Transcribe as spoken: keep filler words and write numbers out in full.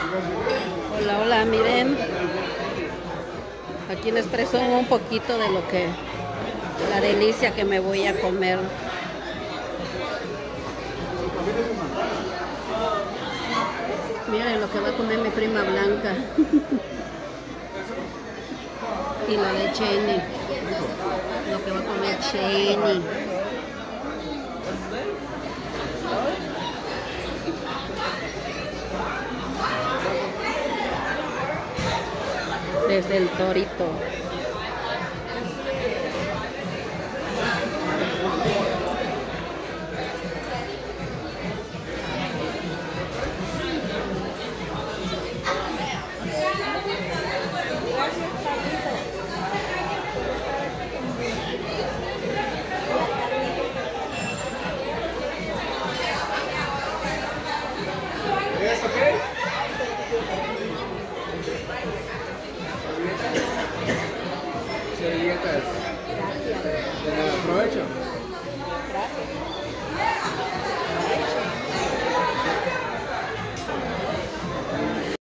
Hola, hola, miren. Aquí les presumo un poquito de lo que, la delicia que me voy a comer. Miren lo que va a comer mi prima Blanca. Y lo de Cheney. Lo que va a comer Cheney. Desde el torito. Servilletas. Aprovecho.